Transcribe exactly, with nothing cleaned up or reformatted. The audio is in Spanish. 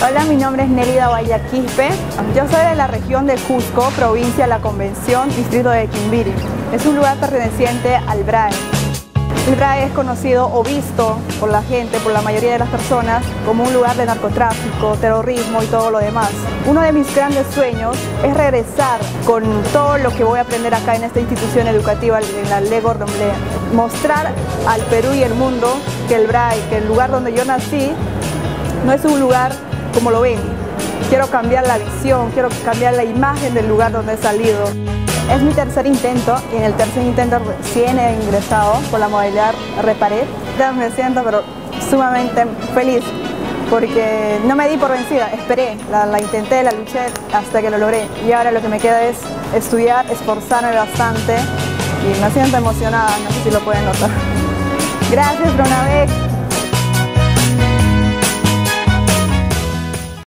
Hola, mi nombre es Nélida Guayaquispe. Yo soy de la región de Cusco, provincia de La Convención, distrito de Quimbiri. Es un lugar perteneciente al B R A E. El B R A E es conocido o visto por la gente, por la mayoría de las personas, como un lugar de narcotráfico, terrorismo y todo lo demás. Uno de mis grandes sueños es regresar con todo lo que voy a aprender acá en esta institución educativa, en la Le Cordon Bleu. Mostrar al Perú y el mundo que el B R A E, que el lugar donde yo nací, no es un lugar como lo ven. Quiero cambiar la visión, quiero cambiar la imagen del lugar donde he salido. Es mi tercer intento y en el tercer intento recién he ingresado por la modalidad Repared. Me siento pero sumamente feliz porque no me di por vencida, esperé, la, la intenté, la luché hasta que lo logré. Y ahora lo que me queda es estudiar, esforzarme bastante y me siento emocionada, no sé si lo pueden notar. Gracias, Pronavec.